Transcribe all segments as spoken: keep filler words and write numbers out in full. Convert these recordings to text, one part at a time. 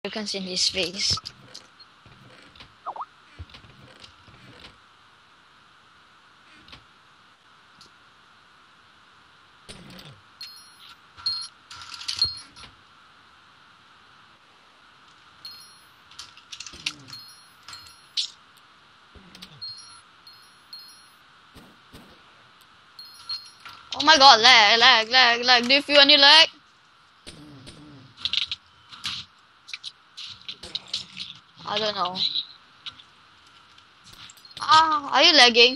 Americans in his face. Oh my god, lag, lag, lag, lag. Do you feel any lag? I don't know. Ah, are you lagging?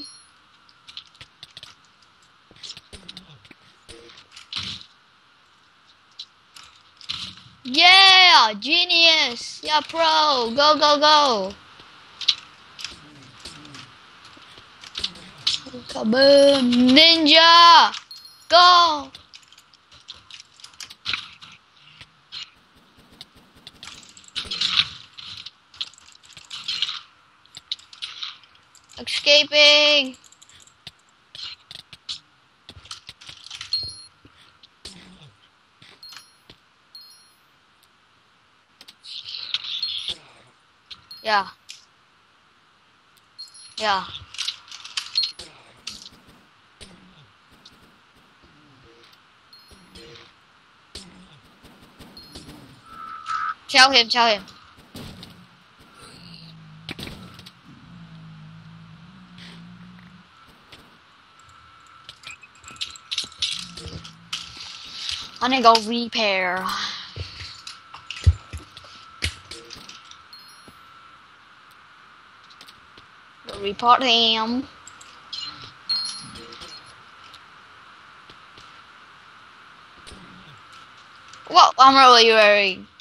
Yeah, genius. Yeah, pro. Go, go, go. Kaboom, ninja. Go. Escaping. Yeah. Yeah. Tell him, tell him. I'm gonna go repair. Go report him. What armor are you wearing?